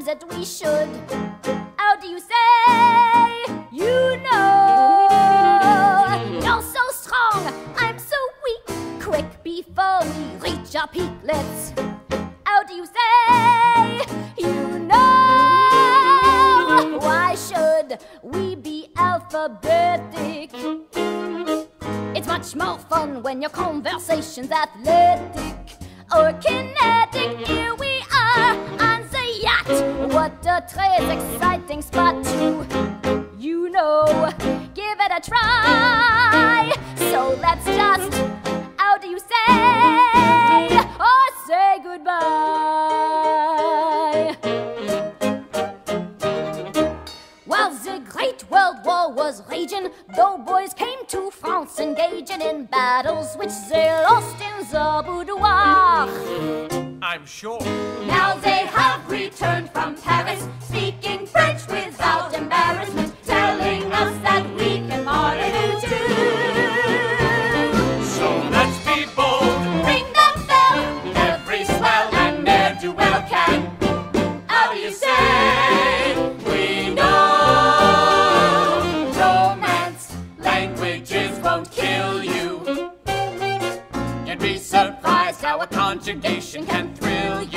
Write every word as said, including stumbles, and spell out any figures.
that we should. How do you say? You know. You're so strong, I'm so weak. Quick before we reach our peak, let's. How do you say? You know. Why should we be alphabetic? It's much more fun when your conversation's athletic or kinetic. Here we are on the yacht. What a très exciting spot to, you know, give it a try. So let's just, how do you say, or say goodbye? While the Great World War was raging, though boys came to France engaging in battles which they lost in the boudoir. I'm sure. Now they have returned from Paris, speaking French without embarrassment, telling us that we can parlez too. So let's be bold. Ring the bell, every swell and ne'er-do-well can. How do you say? We know. Romance languages won't kill you. You'd be surprised how a conjugation can thrill